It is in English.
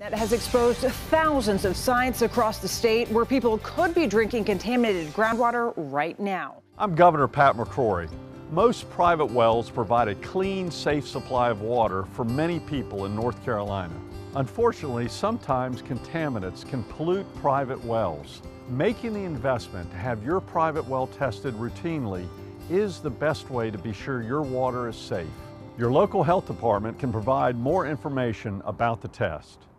That has exposed thousands of sites across the state where people could be drinking contaminated groundwater right now. I'm Governor Pat McCrory. Most private wells provide a clean, safe supply of water for many people in North Carolina. Unfortunately, sometimes contaminants can pollute private wells. Making the investment to have your private well tested routinely is the best way to be sure your water is safe. Your local health department can provide more information about the test.